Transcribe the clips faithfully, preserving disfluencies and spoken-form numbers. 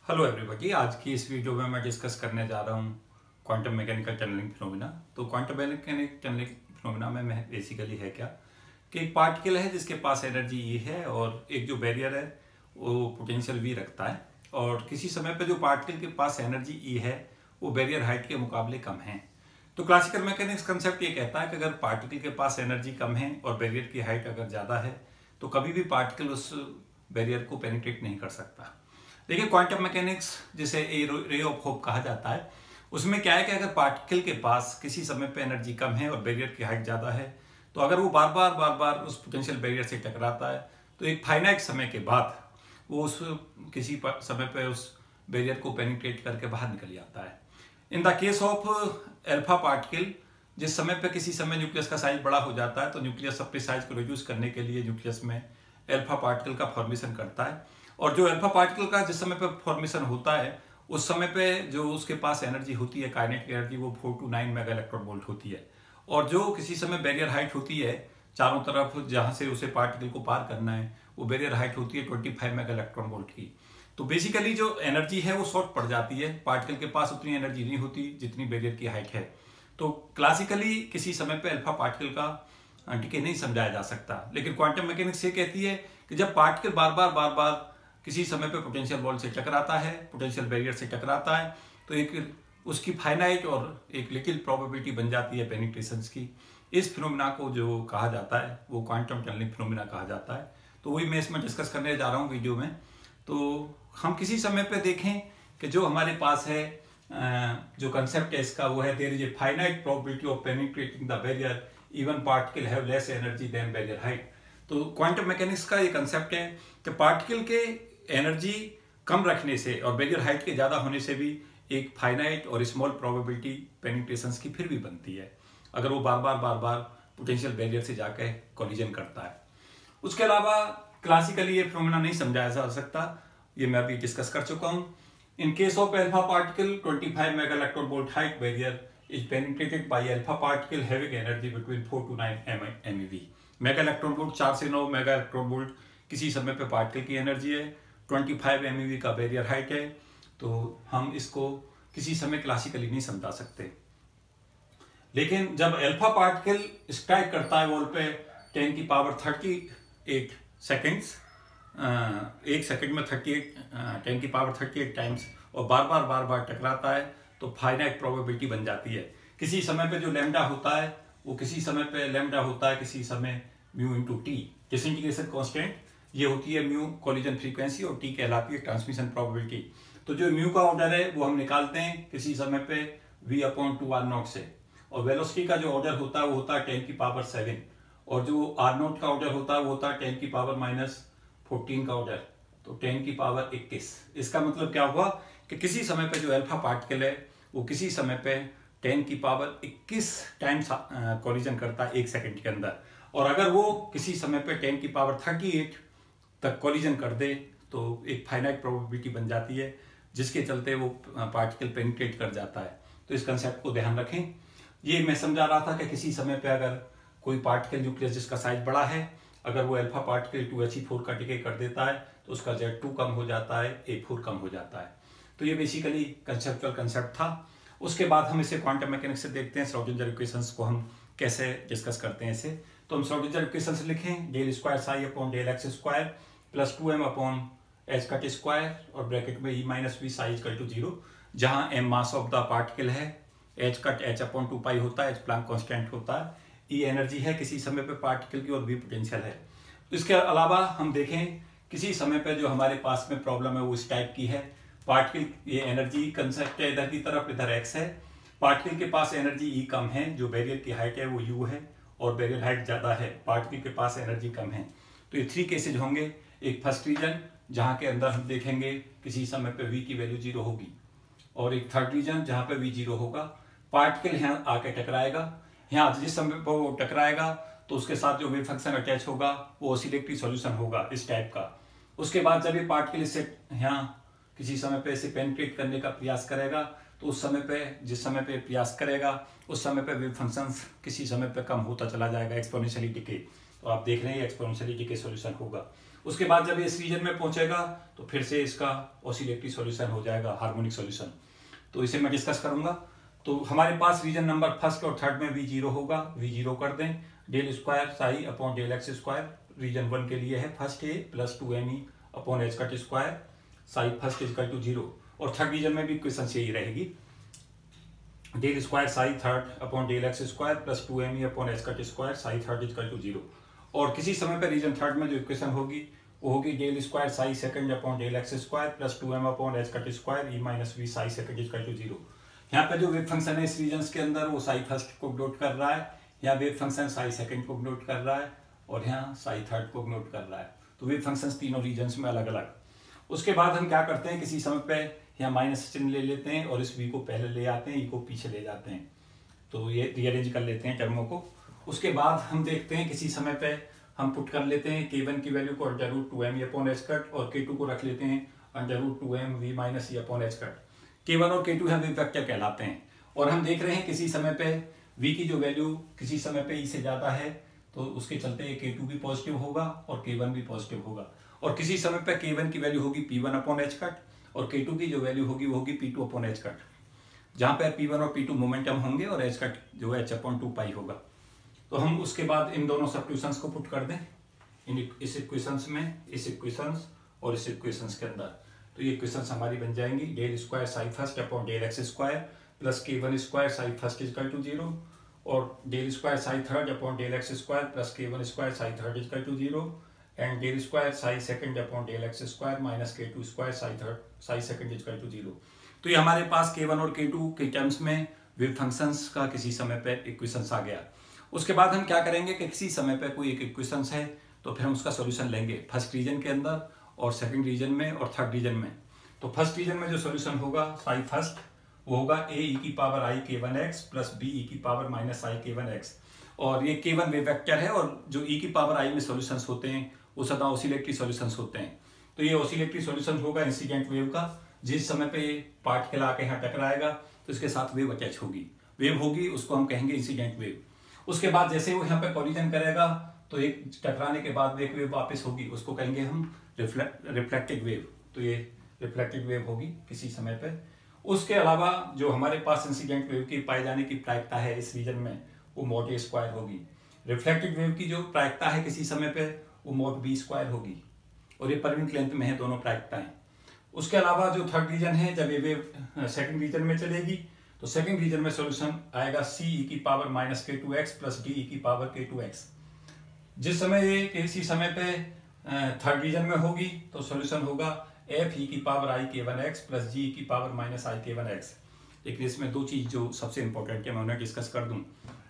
Hello everybody, आज की इस वीडियो में मैं डिस्कस करने जा रहा हूँ क्वांटम मैकेनिकल टनलिंग फिनोमिना। तो क्वांटम मैकेनिकल टनलिंग फिनोमिना में बेसिकली है क्या कि एक पार्टिकल है जिसके पास एनर्जी ई है और एक जो बैरियर है वो पोटेंशियल वी रखता है, और किसी समय पे जो पार्टिकल के पास एनर्जी ई है वो बैरियर हाइट के मुकाबले कम है। तो क्लासिकल मैकेनिक्स कंसेप्ट ये कहता है कि अगर पार्टिकल के पास एनर्जी कम है और बैरियर की हाइट अगर ज़्यादा है तो कभी भी पार्टिकल उस बैरियर को पेनिट्रेट नहीं कर सकता। देखिए, क्वांटम मैकेनिक्स जिसे रे ऑफ होप कहा जाता है, उसमें क्या है कि अगर पार्टिकल के पास किसी समय पे एनर्जी कम है और बैरियर की हाइट ज़्यादा है तो अगर वो बार बार बार बार उस पोटेंशियल बैरियर से टकराता है तो एक फाइनाइट समय के बाद वो उस किसी समय पे उस बैरियर को पेनिट्रेट करके बाहर निकल जाता है। In the case of alpha particle, जिस समय पे किसी समय न्यूक्लियस का साइज बड़ा हो जाता है तो न्यूक्लियस अपने साइज को रिड्यूस करने के लिए न्यूक्लियस में एल्फा पार्टिकल का फॉर्मेशन करता है, और जो अल्फा पार्टिकल का जिस समय पे फॉर्मेशन होता है उस समय पे जो उसके पास एनर्जी होती है, काइनेटिक एनर्जी, वो four to nine mega electron volt होती है। और जो किसी समय बैरियर हाइट होती है चारों तरफ जहाँ से उसे पार्टिकल को पार करना है वो बैरियर हाइट होती है twenty five mega electron volt की। तो बेसिकली जो एनर्जी है वो शॉर्ट पड़ जाती है, पार्टिकल के पास उतनी एनर्जी नहीं होती जितनी बैरियर की हाइट है। तो क्लासिकली किसी समय पे अल्फा पार्टिकल का डीके नहीं समझाया जा सकता, लेकिन क्वांटम मैकेनिक्स ये कहती है कि जब पार्टिकल बार बार बार बार किसी समय पे पोटेंशियल वॉल से टकराता है, पोटेंशियल बैरियर से टकराता है, तो एक उसकी फाइनाइट और एक लिटिल प्रोबेबिलिटी बन जाती है पेनिट्रेशंस की। इस फिनोमिना को जो कहा जाता है वो क्वांटम टनलिंग फिनोमिना कहा जाता है। तो वही मैं इसमें डिस्कस करने जा रहा हूँ वीडियो में। तो हम किसी समय पे देखें कि जो हमारे पास है जो कंसेप्ट है इसका वो है, there is a finite probability of penetrating the barrier even particle have less energy than barrier height. तो क्वांटम मैकेनिक्स का ये कंसेप्ट है कि पार्टिकल के एनर्जी कम रखने से और बैरियर हाइट के ज़्यादा होने से भी एक फाइनाइट और स्मॉल प्रोबेबिलिटी पेनिट्रेशंस की फिर भी बनती है अगर वो बार बार बार बार पोटेंशियल बैरियर से जाकर कोलिजन करता है। उसके अलावा क्लासिकली ये फिनोमेना नहीं समझाया जा सकता, ये मैं अभी डिस्कस कर चुका हूँ। In case of alpha particle twenty five mega electron volt height barrier is penetrated by alpha particle having energy between four to nine MeV. Mega electron volt चार से नौ मेगा इलेक्ट्रॉन वोल्ट किसी समय पे particle की energy है, twenty five MeV का barrier height है। तो हम इसको किसी समय क्लासिकली नहीं समझा सकते, लेकिन जब अल्फा पार्टिकल स्ट्राइक करता है वॉल पे टेन की पावर थर्टी एट सेकेंड्स, एक सेकेंड में थर्टी एट टेन की पावर थर्टी एट टाइम्स और बार बार बार बार टकराता है तो फाइनाइट प्रोबेबिलिटी बन जाती है। किसी समय पे जो लैम्डा होता है वो किसी समय पे लैम्डा होता है किसी समय mu into T, disintegration constant ये होती है म्यू कोलिजन फ्रीक्वेंसी और टी कहलाती है ट्रांसमिशन प्रोबेबिलिटी। तो जो म्यू का ऑर्डर है वो हम निकालते हैं किसी समय पे V upon two R naught से, और वेलोसिटी का जो ऑर्डर होता है वो होता है टेन की पावर सेवन, और जो आर नॉट का ऑर्डर होता है वो होता है टेन की पावर माइनस फोर्टीन का ऑर्डर, तो टेन की पावर इक्कीस। इसका मतलब क्या हुआ कि किसी समय पे जो अल्फा पार्टिकल है वो किसी समय पे टेन की पावर इक्कीस टाइम्स कोलिजन करता है एक सेकंड के अंदर, और अगर वो किसी समय पे टेन की पावर थर्टी एट तक कोलिजन कर दे तो एक फाइनाइट प्रोबेबिलिटी बन जाती है जिसके चलते वो पार्टिकल पेनिट्रेट कर जाता है। तो इस कंसेप्ट को ध्यान रखें। ये मैं समझा रहा था कि किसी समय पे अगर कोई पार्टिकल न्यूक्लियस जिसका साइज बड़ा है, अगर वो alpha particle two H E four का डिके कर देता है तो उसका जेड टू कम हो जाता है, ए फोर कम हो जाता है। तो ये बेसिकली कंसेप्चुअल कंसेप्ट था। उसके बाद हम इसे क्वांटम मैकेनिक्स से देखते हैं, श्रोडिंगर इक्वेशंस को हम कैसे डिस्कस करते हैं इसे। तो हम श्रोडिंगर इक्वेशंस लिखें, del square psi upon del X square plus two M upon H cut square और ब्रैकेट में E minus V psi equal to zero, जहाँ M mass of the particle है, H cut H upon two pi होता है, H Planck constant होता है, ई energy है किसी समय पे पार्टिकल की और वी पोटेंशियल है। इसके अलावा हम देखें किसी समय पे जो हमारे पास में प्रॉब्लम है वो इस टाइप की है, पार्टिकल ये एनर्जी कंसेप्ट है इधर की तरफ, इधर एक्स है, पार्टिकल के पास एनर्जी ई कम है, जो बैरियर की हाइट है वो यू है और बैरियर हाइट ज़्यादा है, पार्टिकल के पास एनर्जी कम है। तो ये थ्री केसेज होंगे। एक फर्स्ट रीजन जहाँ के अंदर हम देखेंगे किसी समय पे वी की वैल्यू जीरो होगी, और एक थर्ड रीजन जहाँ पे वी जीरो होगा, पार्टिकल यहाँ आके टकराएगा, यहाँ जिस समय पर वो टकराएगा तो उसके साथ जो वेव फंक्शन अटैच होगा वो ऑसिलेटरी सॉल्यूशन होगा इस टाइप का। उसके बाद जब ये पार्टिकल इससे यहाँ किसी समय पे इसे पेनिट्रेट करने का प्रयास करेगा तो उस समय पे जिस समय पे प्रयास करेगा उस समय पे वेव फंक्शंस किसी समय पे कम होता चला जाएगा, एक्सपोनेंशियली डिके। तो आप देख रहे हैं एक्सपोनेंशियली डीके सॉल्यूशन होगा। उसके बाद जब इस रीजन में पहुंचेगा तो फिर से इसका ऑसिलेटरी सॉल्यूशन हो जाएगा, हार्मोनिक सॉल्यूशन। तो इसे मैं डिस्कस करूंगा। तो हमारे पास रीजन नंबर फर्स्ट और थर्ड में वी जीरो होगा, वी जीरो कर दें, del square psi upon del X square region one के लिए है, first A plus two M E upon H cut square psi first is equal to zero. और third region में भी इक्वेशन यही रहेगी, del square psi third upon del X square plus two M E upon H cut square psi third is equal to zero. और किसी समय पर reason third में जो इक्वेशन होगी वो होगी del square psi second upon del X square plus two M upon H cut square E minus V psi second is equal to zero. यहाँ पे जो वेव फंक्शन है इस रीजन के अंदर वो साई फर्स्ट को नोट कर रहा है, यहाँ वेव फंक्शन साई सेकंड को नोट कर रहा है और यहाँ साई थर्ड को नोट कर रहा है। तो वेव फंक्शन तीनों रीजन में अलग अलग। उसके बाद हम क्या करते हैं, किसी समय पे यहाँ माइनस चिन्ह ले लेते हैं और इस वी को पहले ले आते हैं, ई को पीछे ले जाते हैं, तो ये रीअरेंज कर लेते हैं टर्मों को। उसके बाद हम देखते हैं किसी समय पे हम पुट कर लेते हैं के वन की वैल्यू को under root two M E upon H cut और के टू को रख लेते हैं under root two M V minus E upon H cut. K one और के टू वेव वेक्टर कहलाते हैं। और हम देख रहे हैं किसी समय पे v की जो वैल्यू किसी समय पे e से ज्यादा है तो उसके चलते के टू भी पॉजिटिव होगा और के वन भी पॉजिटिव होगा। और किसी समय पे के वन की वैल्यू होगी P one upon H cut और के टू की जो वैल्यू होगी वो होगी P two upon H cut, जहां पे पी वन और पी टू मोमेंटम होंगे और एच कट जो है एच अपॉन टू पाई होगा। तो हम उसके बाद इन दोनों सब्स्टिट्यूशंस को पुट कर दें इन इस इक्वेशंस में, इस इक्वेशंस और इस इक्वेशंस के अंदर। तो ये इक्वेशंस हमारी बन जाएंगी del square psi first upon del X square plus K one square psi first is equal to zero और del square psi third upon del X square plus K one square psi third is equal to zero and del square psi second upon del X square minus K two square psi third psi second is equal to zero. तो ये हमारे पास के one और K to के terms में wave functions का किसी समय पे इक्वेशंस आ गया। उसके बाद हम क्या करेंगे कि किसी समय पे कोई एक इक्वेशंस है तो फिर हम उसका सॉल्यूशन लेंगे फर्स्ट रीजन के अंदर और सेकंड रीजन में और थर्ड रीजन में। तो फर्स्ट रीजन में जो सॉल्यूशन होगा साई फर्स्ट वो होगा ए ई की power I K one X plus B E की power minus I K one x. और ये के वन वेव वेक्टर है और जो ई की पावर आई में सॉल्यूशंस होते हैं वो सदा ऑसिलेटरी सॉल्यूशंस होते हैं। तो ये ऑसिलेटरी सॉल्यूशन होगा इंसिडेंट वेव का, जिस समय पे ये पार्टिकल आके यहाँ टकराएगा तो इसके साथ वेव अटैच होगी, वेव होगी उसको हम कहेंगे इंसिडेंट वेव। उसके बाद जैसे वो यहाँ पे कॉलिजन करेगा तो एक टकराने के बाद एक वेव वापस होगी, उसको कहेंगे हम रिफ्लेक्टेड वेव। तो ये रिफ्लेक्टेड वेव होगी किसी समय पे। उसके अलावा जो हमारे पास इंसिडेंट वेव की पाए जाने की प्रायिकता है इस रीजन में वो मॉड ए स्क्वायर होगी। रिफ्लेक्टेड वेव की जो प्रायिकता है किसी समय पे वो मॉड बी स्क्वायर होगी और ये परमिट लेंथ में है दोनों प्रायिकताएं। उसके अलावा जो थर्ड रीजन है जब ये वेव सेकंड रीजन में चलेगी तो सेकंड रीजन में सॉल्यूशन आएगा सी ई की power minus K two X plus D E की पावर के टू एक्स। जिस समय ये किसी समय पे थर्ड रीजन में होगी तो सॉल्यूशन होगा एफ ई की power I K one X plus जी की power minus I K one x. लेकिन इसमें दो चीज जो सबसे इंपॉर्टेंट है मैं उन्हें डिस्कस कर दूं।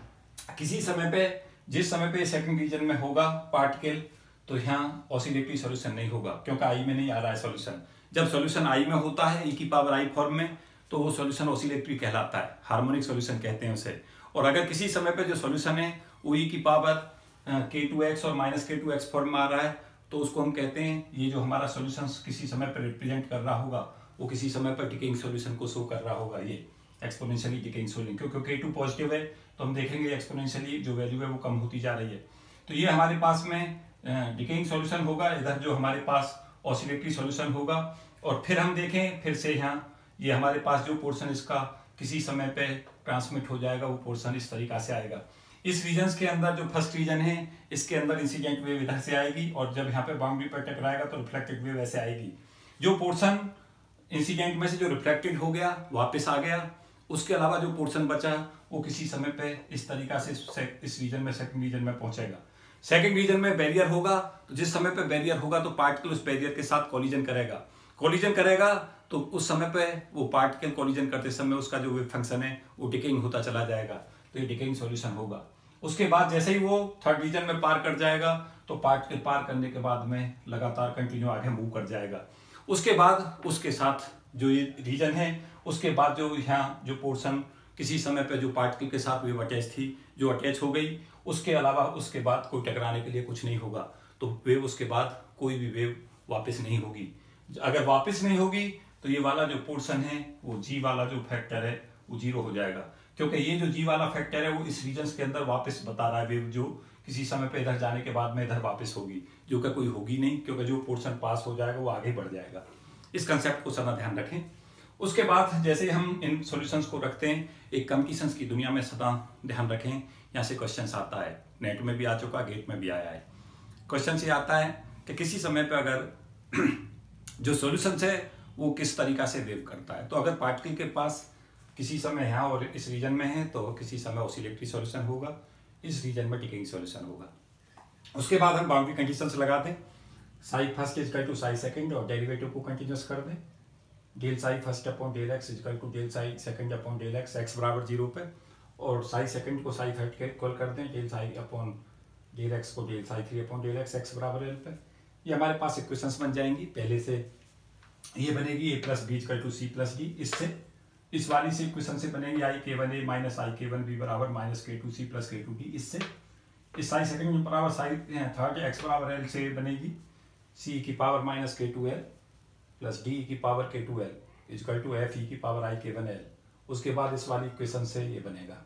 किसी समय पे जिस समय पे सेकंड रीजन में होगा पार्टिकल तो यहाँ ऑसिलेटरी सॉल्यूशन नहीं होगा क्योंकि आई में नहीं आ रहा है सॉल्यूशन। जब सॉल्यूशन आई में होता है ई की पावर आई फॉर्म में तो वो सॉल्यूशन ऑसिलेटरी कहलाता है, हार्मोनिक सॉल्यूशन कहते हैं उसे। और अगर किसी समय पे जो सॉल्यूशन है वो ई की पावर के टू एक्स और minus K two X form में आ रहा है तो उसको हम कहते हैं ये जो हमारा सॉल्यूशन किसी समय पर रिप्रेजेंट कर रहा होगा वो किसी समय पर डिकेइंग सॉल्यूशन को शो कर रहा होगा, ये एक्सपोनेंशियली डिकेइंग सॉल्यूशन। क्योंकि के टू पॉजिटिव है तो हम देखेंगे एक्सपोनेंशियली जो वैल्यू है वो कम होती जा रही है। तो ये हमारे पास में डिकेइंग सॉल्यूशन होगा, इधर जो हमारे पास ऑसिलेटरी सॉल्यूशन होगा। और फिर हम देखें फिर से यहाँ ये हमारे पास जो पोर्शन इसका किसी समय पे ट्रांसमिट हो जाएगा वो पोर्शन इस तरीका से आएगा। इस रीजन के अंदर जो फर्स्ट रीजन है इसके अंदर इंसिडेंट वेव इधर से आएगी और जब यहाँ पे बाउंड्री पर टकराएगा तो रिफ्लेक्टेड वेव ऐसे आएगी। जो पोर्शन इंसिडेंट में से जो रिफ्लेक्टेड हो गया वापस आ गया, उसके अलावा जो पोर्शन बचा वो किसी समय पे इस तरीका से इस रीजन में सेकंड रीजन में पहुंचेगा। सेकंड रीजन में बैरियर होगा तो जिस समय पे बैरियर होगा तो पार्टिकल उस बैरियर के साथ कॉलिजन करेगा। कॉलिजन करेगा तो उस समय पे वो पार्टिकल कॉलिजन करते समय उसका जो वेव फंक्शन है वो डिकेइंग होता चला जाएगा, तो ये डिकेइंग सॉल्यूशन होगा। उसके बाद जैसे ही वो थर्ड रीजन में पार कर जाएगा तो पार्टिकल पार करने के बाद में लगातार कंटिन्यू आगे मूव कर जाएगा। उसके बाद उसके साथ जो ये रीजन है उसके बाद जो यहाँ जो पोर्शन किसी समय पे जो पार्टिकल के साथ वेव अटैच थी जो अटैच हो गई, उसके अलावा उसके बाद कोई टकराने के लिए कुछ नहीं होगा तो वेव उसके बाद कोई भी वेव वापस नहीं होगी। अगर वापस नहीं होगी तो ये वाला जो पोर्शन है वो जी वाला जो फैक्टर है वो जीरो हो जाएगा, क्योंकि ये जो जी वाला फैक्टर है वो इस रीजन के अंदर वापस बता रहा है वेव जो किसी समय पे इधर जाने के बाद में इधर वापस होगी, जो कि कोई होगी नहीं, क्योंकि जो पोर्शन पास हो जाएगा वो आगे बढ़ जाएगा। इस कंसेप्ट को सदा ध्यान रखें। उसके बाद जैसे हम इन सॉल्यूशंस को रखते हैं, एक कंडीशंस की दुनिया में सदा ध्यान रखें। यहाँ से क्वेश्चन आता है, नेट में भी आ चुका, गेट में भी आया है। क्वेश्चन से आता है कि किसी समय पे अगर जो सॉल्यूशंस है वो किस तरीका से वेव करता है। तो अगर पार्टिकल के पास किसी समय यहाँ और इस रीजन में है तो किसी समय ऑसिलेटरी सॉल्यूशन होगा, इस रीजन में डिकेइंग सॉल्यूशन होगा। उसके बाद हम बाउंड्री कंडीशंस लगा दें, psi first is equal to psi second और डेरिवेटिव को कंटिन्यूस कर दें। Del psi first upon del X is equal to del psi second upon del X, X बराबर जीरो पे, और साई सेकंड को साई थर्ड के इक्वल कर दें, del psi upon del X को del psi three upon del X, X बराबर L पे। ये हमारे पास इक्वेशंस बन जाएंगी। पहले से ये बनेगी A plus B equal to C plus D, इससे इस वाली से इक्वेशन से बनेगी आई K one A minus I K one B बराबर minus K two C plus K two D. इससे इस साई सेकंड बराबर साई थर्ड एक्स बराबर एल से बनेगी सी की power minus K two L plus D की power K two L equal to F E की power I K one L. उसके बाद इस वाली इक्वेशन से ये बनेगा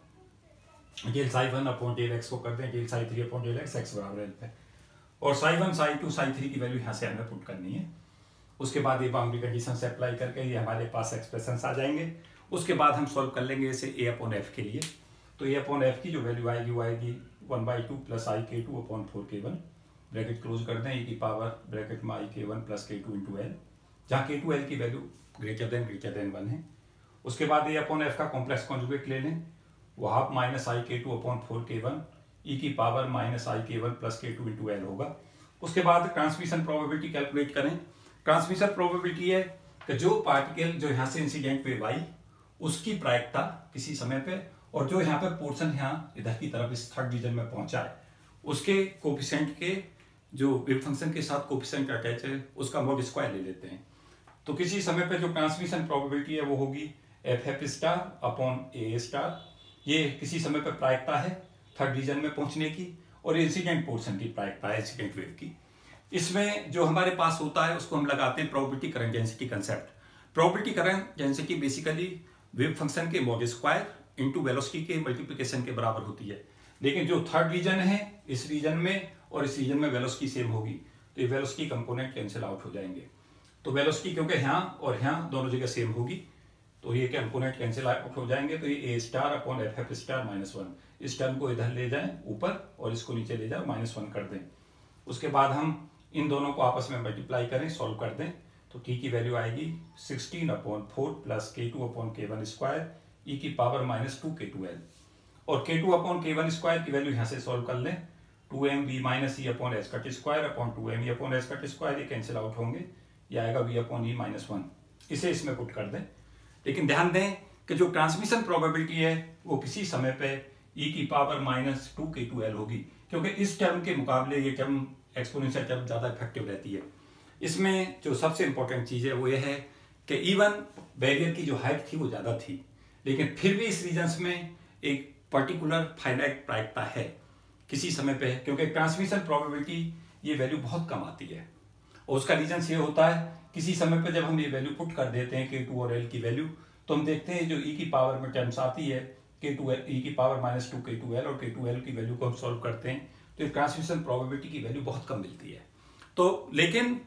del psi one upon del X को कर दें del psi three upon del X, X बराबर एल पे, और psi one psi two psi three की वैल्यू यहाँ से हमें पुट करनी है। उसके बाद ये बाउंड्री कंडीशन से अप्लाई करके ये हमारे पास एक्सप्रेशंस आ जाएंगे। उसके बाद हम सॉल्व कर लेंगे इसे ए अपॉन एफ के लिए। तो ए अपॉन एफ की जो वैल्यू आएगी वो आएगी one by two plus I K two upon four K one, bracket close कर दें, ई की पावर ब्रैकेट में I K one plus K two into L, जहाँ के टू एल की value greater than greater than one है। उसके बाद A upon F का कॉम्प्लेक्स कॉन्जुगेट ले लें, वो half minus I K two upon four K one E की power minus I K one plus K two into L होगा। उसके बाद ट्रांसमिशन प्रोबेबिलिटी कैलकुलेट करें। ट्रांसमिशन प्रोबेबिलिटी है कि जो पार्टिकल जो यहाँ से इंसिडेंट वेव आई उसकी प्रायिकता किसी समय पे, और जो यहाँ पे पोर्शन यहाँ इधर की तरफ इस थर्ड रीजन में पहुंचा है उसके कोफिशिएंट के जो वेव फंक्शन के साथ कोफिशिएंट अटैच है उसका मॉड स्क्वायर ले लेते हैं। तो किसी समय पे जो ट्रांसमिशन प्रोबेबिलिटी है वो होगी F F star upon A star. ये किसी समय पे प्रायिकता है थर्ड रीजन में पहुंचने की, और ये इंसिडेंट पोर्शन की प्रायिकता है इंसिडेंट वेव की। इसमें जो हमारे पास होता है उसको हम लगाते हैं probability current density concept. Probability current density basically wave function के मॉड स्क्वायर इनटू वेलोसिटी के मल्टीप्लिकेशन के बराबर होती है। लेकिन जो थर्ड रीजन है इस रीजन में और इस रीजन में वेलोसिटी सेम होगी, तो ये वेलोसिटी कंपोनेंट कैंसिल आउट हो जाएंगे। तो वेलोसिटी क्योंकि यहाँ और यहाँ दोनों जगह सेम होगी तो ये कंपोनेंट कैंसिल आउट हो जाएंगे। तो ये A star upon F F star minus one, इस टर्म को इधर ले जाएं ऊपर और इसको नीचे ले जाए माइनस वन कर दें। उसके बाद हम इन दोनों को आपस में मल्टीप्लाई करें, सॉल्व कर दें, तो टी की वैल्यू आएगी sixteen upon four plus K two upon K one square E की power minus two K two L, और K two upon K one square की वैल्यू यहाँ से सॉल्व कर लें, two M B minus E upon H cut square upon two M E upon H cut square, ये cancel out होंगे, ये आएगा V upon E minus one. इसे इसमें पुट कर दें। लेकिन ध्यान दें कि जो ट्रांसमिशन प्रोबेबिलिटी है वो किसी समय पे ई की power minus two K two L होगी, क्योंकि इस टर्म के मुकाबले ये टर्म एक्सपोनेंशियल टर्म ज़्यादा इफेक्टिव रहती है। इसमें जो सबसे इंपॉर्टेंट चीज़ है वो ये है कि इवन बैरियर की जो हाइट थी वो ज़्यादा थी, लेकिन फिर भी इस रीजन्स में एक पर्टिकुलर फाइनाइट प्रायिकता है किसी समय पे, क्योंकि ट्रांसमिशन प्रोबेबिलिटी ये वैल्यू बहुत कम आती है। और उसका रीजन ये होता है किसी समय पे जब हम ये वैल्यू पुट कर देते हैं के टू और एल की वैल्यू, तो हम देखते हैं जो ई की पावर में टर्म्स आती है के टू एल ई की power minus two K two L और के टू एल की वैल्यू को हम सॉल्व करते हैं तो ट्रांसमिशन प्रोबेबिलिटी की वैल्यू बहुत कम मिलती है। तो लेकिन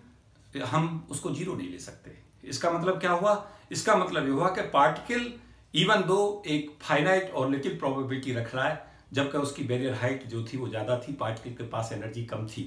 हम उसको जीरो नहीं ले सकते। इसका मतलब क्या हुआ? इसका मतलब ये हुआ कि पार्टिकल इवन दो एक फाइनाइट और लिटिल प्रोबेबिलिटी रख रहा है, जबकि उसकी बैरियर हाइट जो थी वो ज़्यादा थी, पार्टिकल के पास एनर्जी कम थी।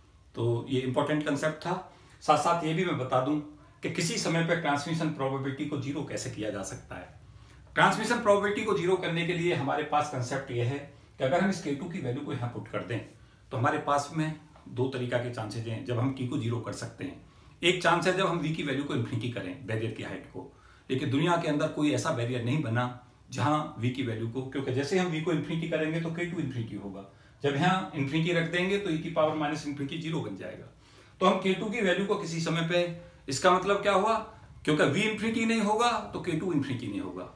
तो ये इंपॉर्टेंट कंसेप्ट था। साथ साथ ये भी मैं बता दूं कि किसी समय पर ट्रांसमिशन प्रोबेबिलिटी को जीरो कैसे किया जा सकता है। ट्रांसमिशन प्रोबेबिलिटी को जीरो करने के लिए हमारे पास कंसेप्ट ये है कि अगर हम इस के टू की वैल्यू को यहाँ पुट कर दें तो हमारे पास में दो तरीका के चांसेज हैं जब हम टी को जीरो कर सकते हैं। एक चांस है जब हम वी की वैल्यू को इन्फिनिटी करें बैरियर की हाइट को, लेकिन दुनिया के अंदर कोई ऐसा बैरियर नहीं बना जहां वी की वैल्यू को, क्योंकि जैसे हम वी को इन्फिनिटी करेंगे तो के टू इन्फिनिटी होगा, जब यहाँ इन्फिनिटी रख देंगे तो ई की पावर माइनस इन्फिनिटी जीरो बन जाएगा। तो हम के टू की वैल्यू को किसी समय पे, इसका मतलब क्या हुआ, क्योंकि वी इन्फिनिटी नहीं होगा तो के टू इन्फिनिटी नहीं होगा।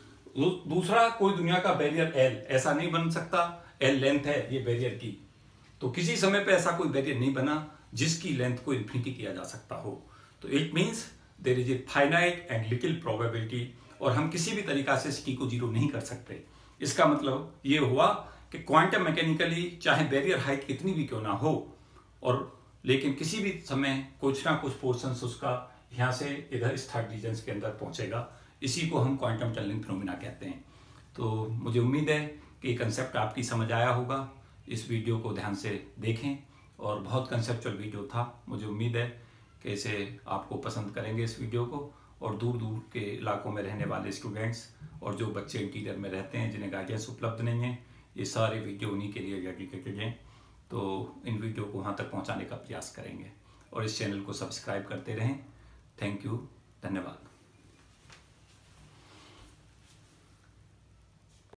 दूसरा, कोई दुनिया का बैरियर एल ऐसा नहीं बन सकता, एल लेंथ है ये बैरियर की, तो किसी समय पे ऐसा कोई बैरियर नहीं बना जिसकी लेंथ को इन्फिनिटी किया जा सकता हो। तो it means there is a finite and little probability, और हम किसी भी तरीका से टी को जीरो नहीं कर सकते। इसका मतलब ये हुआ कि क्वांटम मैकेनिकली चाहे बैरियर हाइट कितनी भी क्यों ना हो, और लेकिन किसी भी समय कुछ ना कुछ पोर्शंस उसका यहाँ से इधर इस थर्ड रीजन्स के अंदर पहुँचेगा। इसी को हम क्वांटम टनलिंग फिनोमिना कहते हैं। तो मुझे उम्मीद है कि ये कंसेप्ट आपकी समझ आया होगा। इस वीडियो को ध्यान से देखें, और बहुत कंसेप्चुअल वीडियो था। मुझे उम्मीद है कि इसे आपको पसंद करेंगे इस वीडियो को, और दूर दूर के इलाकों में रहने वाले स्टूडेंट्स और जो बच्चे इंटीरियर में रहते हैं जिन्हें गाइडेंस उपलब्ध नहीं है, ये सारे वीडियो उन्हीं के लिए डेडिकेटेड हैं। तो इन वीडियो को वहाँ तक पहुँचाने का प्रयास करेंगे, और इस चैनल को सब्सक्राइब करते रहें। थैंक यू, धन्यवाद।